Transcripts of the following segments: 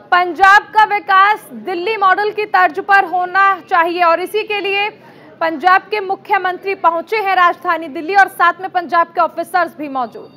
पंजाब का विकास दिल्ली मॉडल की तर्ज पर होना चाहिए और इसी के लिए पंजाब के मुख्यमंत्री पहुंचे हैं राजधानी दिल्ली और साथ में पंजाब के ऑफिसर्स भी मौजूद।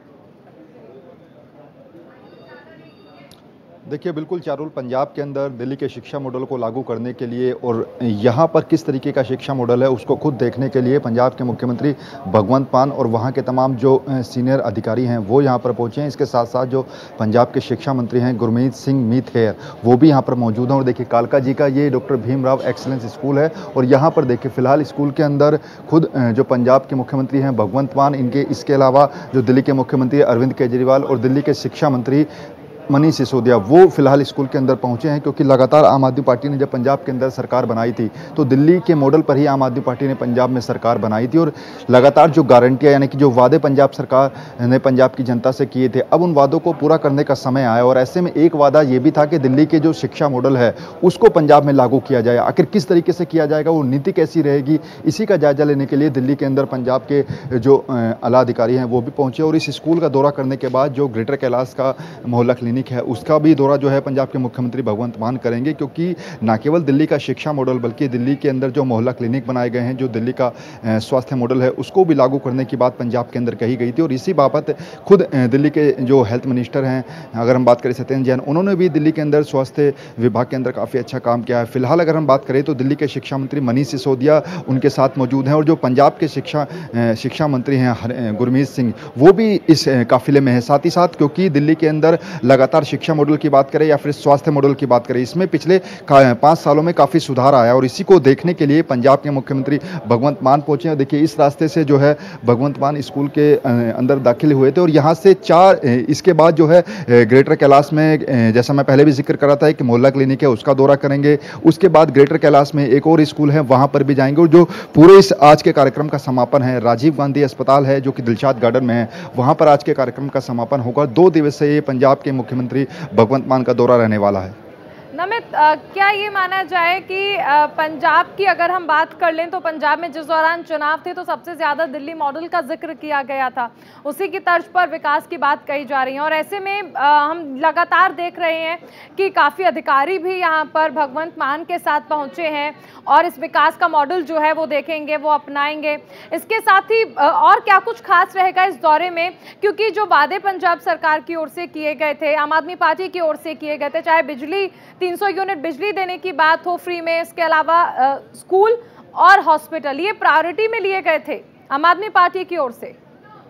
देखिए बिल्कुल चारुल, पंजाब के अंदर दिल्ली के शिक्षा मॉडल को लागू करने के लिए और यहाँ पर किस तरीके का शिक्षा मॉडल है उसको खुद देखने के लिए पंजाब के मुख्यमंत्री भगवंत मान और वहाँ के तमाम जो सीनियर अधिकारी हैं वो यहाँ पर पहुँचे हैं। इसके साथ साथ जो पंजाब के शिक्षा मंत्री हैं गुरमीत सिंह मीत वो भी यहाँ पर मौजूद हैं। और देखिए कालका जी का ये डॉक्टर भीमराव एक्सीलेंस स्कूल है और यहाँ पर देखिए फिलहाल स्कूल के अंदर खुद जो पंजाब के मुख्यमंत्री हैं भगवंत मान, इनके इसके अलावा जो दिल्ली के मुख्यमंत्री अरविंद केजरीवाल और दिल्ली के शिक्षा मंत्री मनीष सिसोदिया वो फिलहाल स्कूल के अंदर पहुंचे हैं, क्योंकि लगातार आम आदमी पार्टी ने जब पंजाब के अंदर सरकार बनाई थी तो दिल्ली के मॉडल पर ही आम आदमी पार्टी ने पंजाब में सरकार बनाई थी और लगातार जो गारंटियां यानी कि जो वादे पंजाब सरकार ने पंजाब की जनता से किए थे अब उन वादों को पूरा करने का समय आया। और ऐसे में एक वादा ये भी था कि दिल्ली के जो शिक्षा मॉडल है उसको पंजाब में लागू किया जाए। आखिर किस तरीके से किया जाएगा, वो नीति कैसी रहेगी, इसी का जायजा लेने के लिए दिल्ली के अंदर पंजाब के जो आला अधिकारी हैं वो भी पहुंचे। और इस स्कूल का दौरा करने के बाद जो ग्रेटर कैलाश का मोहल्ला क्लिनिक है उसका भी दौरा जो है पंजाब के मुख्यमंत्री भगवंत मान करेंगे, क्योंकि न केवल दिल्ली का शिक्षा मॉडल बल्कि दिल्ली के अंदर जो मोहल्ला क्लिनिक बनाए गए हैं, जो दिल्ली का स्वास्थ्य मॉडल है उसको भी लागू करने की बात पंजाब के अंदर कही गई थी। और इसी बाबत खुद दिल्ली के जो हेल्थ मिनिस्टर हैं, अगर हम बात करें सत्येंद्र जैन, उन्होंने भी दिल्ली के अंदर स्वास्थ्य विभाग के अंदर काफ़ी अच्छा काम किया है। फिलहाल अगर हम बात करें तो दिल्ली के शिक्षा मंत्री मनीष सिसोदिया उनके साथ मौजूद हैं और जो पंजाब के शिक्षा मंत्री हैं गुरमीत सिंह वो भी इस काफिले में है। साथ ही साथ क्योंकि दिल्ली के अंदर लगातार शिक्षा मॉडल की बात करें या फिर स्वास्थ्य मॉडल की बात करें, इसमें पिछले 5 सालों में काफ़ी सुधार आया और इसी को देखने के लिए पंजाब के मुख्यमंत्री भगवंत मान पहुंचे हैं। देखिए इस रास्ते से जो है भगवंत मान स्कूल के अंदर दाखिल हुए थे और यहाँ से इसके बाद जो है ग्रेटर कैलाश में, जैसा मैं पहले भी जिक्र कर रहा था, एक मोहल्ला क्लिनिक है उसका दौरा करेंगे। उसके बाद ग्रेटर कैलाश में एक और स्कूल है वहाँ पर भी जाएंगे और जो पूरे इस आज के कार्यक्रम का समापन है राजीव गांधी अस्पताल है जो कि दिलशाद गार्डन में है, वहाँ पर आज के कार्यक्रम का समापन होगा। 2 दिवसीय पंजाब के मुख्यमंत्री भगवंत मान का दौरा रहने वाला है। नमित, क्या ये माना जाए कि पंजाब की अगर हम बात कर लें तो पंजाब में जिस दौरान चुनाव थे तो सबसे ज़्यादा दिल्ली मॉडल का जिक्र किया गया था, उसी की तर्ज पर विकास की बात कही जा रही है और ऐसे में हम लगातार देख रहे हैं कि काफ़ी अधिकारी भी यहाँ पर भगवंत मान के साथ पहुँचे हैं और इस विकास का मॉडल जो है वो देखेंगे, वो अपनाएंगे। इसके साथ ही और क्या कुछ खास रहेगा इस दौरे में, क्योंकि जो वादे पंजाब सरकार की ओर से किए गए थे, आम आदमी पार्टी की ओर से किए गए थे, चाहे बिजली 300 यूनिट बिजली देने की बात हो फ्री में, इसके अलावा स्कूल और हॉस्पिटल, ये प्रायोरिटी में लिए गए थे आम आदमी पार्टी की ओर से।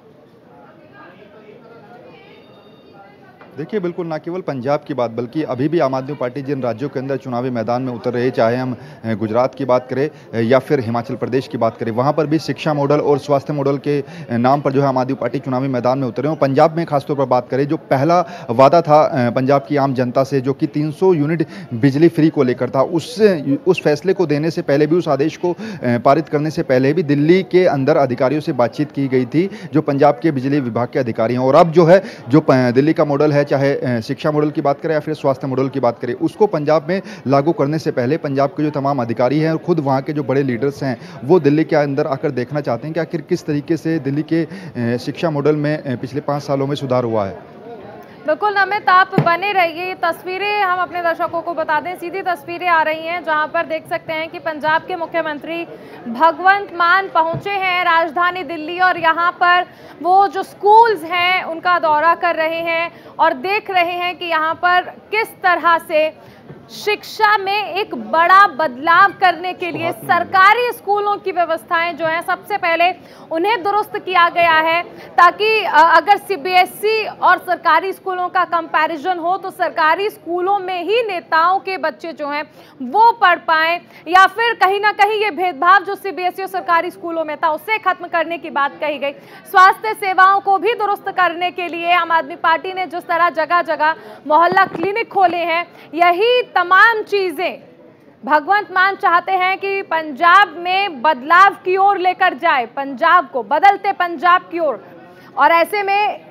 देखिए बिल्कुल ना केवल पंजाब की बात बल्कि अभी भी आम आदमी पार्टी जिन राज्यों के अंदर चुनावी मैदान में उतर रही, चाहे हम गुजरात की बात करें या फिर हिमाचल प्रदेश की बात करें, वहाँ पर भी शिक्षा मॉडल और स्वास्थ्य मॉडल के नाम पर जो है आम आदमी पार्टी चुनावी मैदान में उतरे हैं। पंजाब में खासतौर पर बात करें, जो पहला वादा था पंजाब की आम जनता से जो कि 300 यूनिट बिजली फ्री को लेकर था, उस फैसले को देने से पहले भी, उस आदेश को पारित करने से पहले भी दिल्ली के अंदर अधिकारियों से बातचीत की गई थी जो पंजाब के बिजली विभाग के अधिकारी हैं। और अब जो है जो दिल्ली का मॉडल है, चाहे शिक्षा मॉडल की बात करें या फिर स्वास्थ्य मॉडल की बात करें, उसको पंजाब में लागू करने से पहले पंजाब के जो तमाम अधिकारी हैं और खुद वहाँ के जो बड़े लीडर्स हैं वो दिल्ली के अंदर आकर देखना चाहते हैं कि आखिर किस तरीके से दिल्ली के शिक्षा मॉडल में पिछले 5 सालों में सुधार हुआ है। बिल्कुल नमित, आप बने रहिए। तस्वीरें हम अपने दर्शकों को बता दें, सीधी तस्वीरें आ रही हैं जहां पर देख सकते हैं कि पंजाब के मुख्यमंत्री भगवंत मान पहुंचे हैं राजधानी दिल्ली और यहां पर वो जो स्कूल्स हैं उनका दौरा कर रहे हैं और देख रहे हैं कि यहां पर किस तरह से शिक्षा में एक बड़ा बदलाव करने के लिए सरकारी स्कूलों की व्यवस्थाएं जो हैं सबसे पहले उन्हें दुरुस्त किया गया है, ताकि अगर सीबीएसई और सरकारी स्कूलों का कंपैरिजन हो तो सरकारी स्कूलों में ही नेताओं के बच्चे जो हैं वो पढ़ पाएं, या फिर कहीं ना कहीं ये भेदभाव जो सीबीएसई और सरकारी स्कूलों में था उसे खत्म करने की बात कही गई। स्वास्थ्य सेवाओं को भी दुरुस्त करने के लिए आम आदमी पार्टी ने जिस तरह जगह जगह मोहल्ला क्लिनिक खोले हैं, यही तमाम चीजें भगवंत मान चाहते हैं कि पंजाब में बदलाव की ओर लेकर जाए, पंजाब को बदलते पंजाब की ओर। और ऐसे में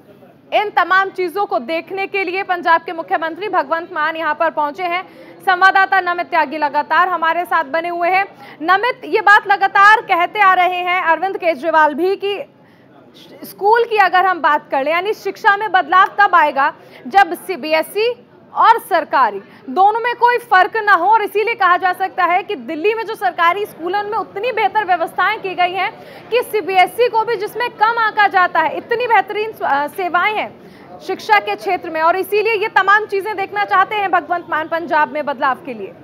इन तमाम चीजों को देखने के लिए पंजाब के मुख्यमंत्री भगवंत मान यहां पर पहुंचे हैं। संवाददाता नमित त्यागी लगातार हमारे साथ बने हुए हैं। नमित, ये बात लगातार कहते आ रहे हैं अरविंद केजरीवाल भी कि स्कूल की अगर हम बात कर लें, यानी शिक्षा में बदलाव तब आएगा जब सीबीएसई और सरकारी दोनों में कोई फर्क ना हो, और इसीलिए कहा जा सकता है कि दिल्ली में जो सरकारी स्कूल है उनमें उतनी बेहतर व्यवस्थाएं की गई हैं कि सीबीएसई को भी जिसमें कम आंका जाता है, इतनी बेहतरीन सेवाएं हैं शिक्षा के क्षेत्र में, और इसीलिए ये तमाम चीजें देखना चाहते हैं भगवंत मान पंजाब में बदलाव के लिए।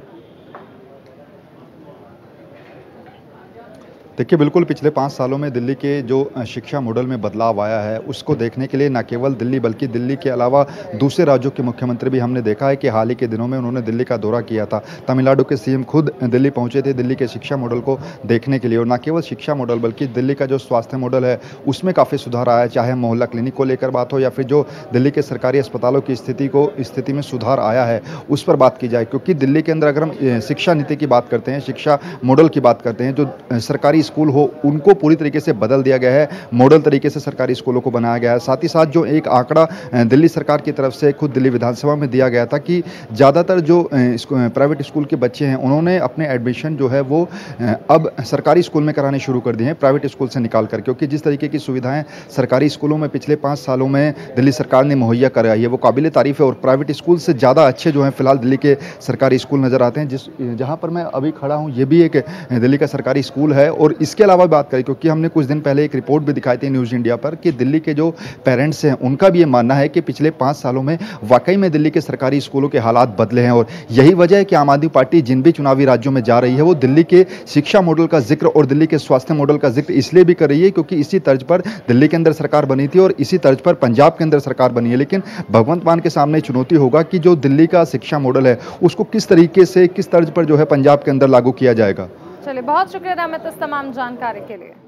देखिए, बिल्कुल पिछले 5 सालों में दिल्ली के जो शिक्षा मॉडल में बदलाव आया है, उसको देखने के लिए न केवल दिल्ली बल्कि दिल्ली के अलावा दूसरे राज्यों के मुख्यमंत्री भी हमने देखा है कि हाल ही के दिनों में उन्होंने दिल्ली का दौरा किया था। तमिलनाडु के सीएम खुद दिल्ली पहुंचे थे दिल्ली के शिक्षा मॉडल को देखने के लिए, और न केवल शिक्षा मॉडल बल्कि दिल्ली का जो स्वास्थ्य मॉडल है उसमें काफ़ी सुधार आया है। चाहे मोहल्ला क्लिनिक को लेकर बात हो या फिर जो दिल्ली के सरकारी अस्पतालों की स्थिति में सुधार आया है उस पर बात की जाए, क्योंकि दिल्ली के अंदर अगर हम शिक्षा नीति की बात करते हैं, शिक्षा मॉडल की बात करते हैं, जो सरकारी स्कूल हो उनको पूरी तरीके से बदल दिया गया है, मॉडल तरीके से सरकारी स्कूलों को बनाया गया है। साथ ही साथ जो एक आंकड़ा दिल्ली सरकार की तरफ से खुद दिल्ली विधानसभा में दिया गया था कि ज़्यादातर जो प्राइवेट स्कूल के बच्चे हैं उन्होंने अपने एडमिशन जो है वो अब सरकारी स्कूल में कराने शुरू कर दिए हैं प्राइवेट स्कूल से निकाल कर, क्योंकि जिस तरीके की सुविधाएं सरकारी स्कूलों में पिछले 5 सालों में दिल्ली सरकार ने मुहैया कराई है वो काबिल तारीफ है, और प्राइवेट स्कूल से ज़्यादा अच्छे जो हैं फिलहाल दिल्ली के सरकारी स्कूल नज़र आते हैं। जहाँ पर मैं अभी खड़ा हूँ ये भी एक दिल्ली का सरकारी स्कूल है। और इसके अलावा बात करें, क्योंकि हमने कुछ दिन पहले एक रिपोर्ट भी दिखाई थी न्यूज़ इंडिया पर कि दिल्ली के जो पेरेंट्स हैं उनका भी ये मानना है कि पिछले 5 सालों में वाकई में दिल्ली के सरकारी स्कूलों के हालात बदले हैं, और यही वजह है कि आम आदमी पार्टी जिन भी चुनावी राज्यों में जा रही है वो दिल्ली के शिक्षा मॉडल का जिक्र और दिल्ली के स्वास्थ्य मॉडल का जिक्र इसलिए भी कर रही है क्योंकि इसी तर्ज पर दिल्ली के अंदर सरकार बनी थी और इसी तर्ज पर पंजाब के अंदर सरकार बनी है। लेकिन भगवंत मान के सामने चुनौती होगा कि जो दिल्ली का शिक्षा मॉडल है उसको किस तरीके से, किस तर्ज पर जो है पंजाब के अंदर लागू किया जाएगा। चलिए, बहुत शुक्रिया अमित इस तमाम जानकारी के लिए।